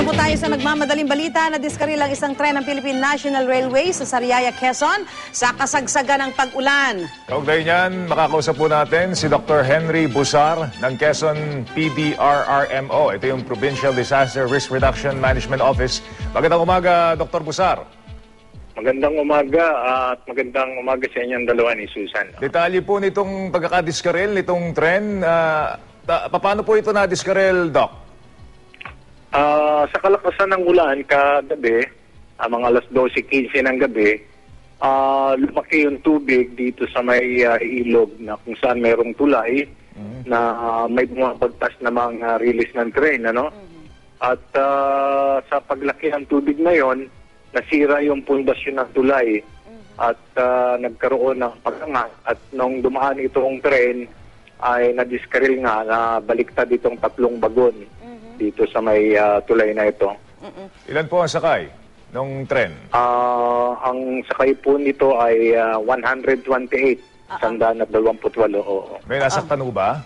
po tayo sa nagmamadaling balita na diskaril ang isang tren ng Philippine National Railway sa Sariaya, Quezon sa kasagsagan ng pag-ulan. Kaugnay niyan, makakausap po natin si Dr. Henry Buzar ng Quezon PDRRMO. Ito yung Provincial Disaster Risk Reduction Management Office. Magandang umaga, Dr. Buzar. Magandang umaga at magandang umaga sa inyong dalawa ni Susan. Detalye po nitong pagkakadiskaril, nitong tren. Paano po ito na-diskaril, Doc? Sa kalakasan ng ulan kagabi, mga alas 12:15 ng gabi, lumaki yung tubig dito sa may ilog na kung saan mayroong tulay na may bumabagtas na mga release ng train. Ano? At sa paglaki ng tubig na yon, nasira yung pundasyon ng tulay at nagkaroon ng pagangat. At nung dumaan itong train, ay nadiskaril nga na baliktad itong 3 bagon dito sa may tulay na ito. Ilan po ang sakay ng tren? Ang sakay po nito ay 128, 128. Oo. May nasaktan ho ba?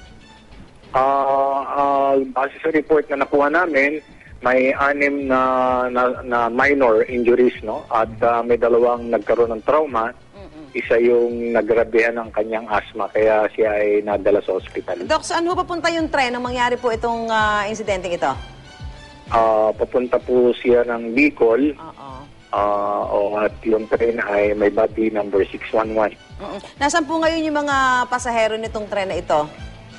Base sa report na nakuha namin, may 6 na minor injuries, no? At may 2 nagkaroon ng trauma. Isa yung nagrabehan ng kanyang asthma, kaya siya ay nadala sa ospital. Doc, saan ho papunta yung tren nang mangyari po itong insidenteng ito? Papunta po siya ng Bicol. At yung tren ay may body number 611. Nasaan po ngayon yung mga pasahero nitong tren na ito?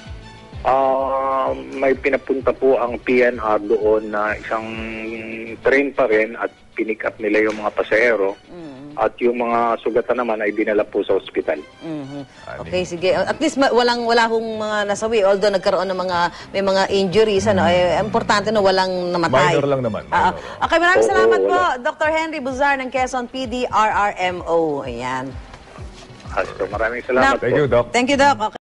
May pinapunta po ang PNR doon na isang train pa rin at pinick up nila yung mga pasahero. At yung mga sugatan naman ay dinala po sa ospital. Okay, sige. At least wala hong mga nasawi. Although nagkaroon ng may mga injuries, importante na walang namatay. Minor lang naman. Okay, maraming salamat po, Dr. Henry Buzar ng Quezon PDRRMO. Ayan. Maraming salamat po. Thank you, Doc. Thank you, Doc. Okay.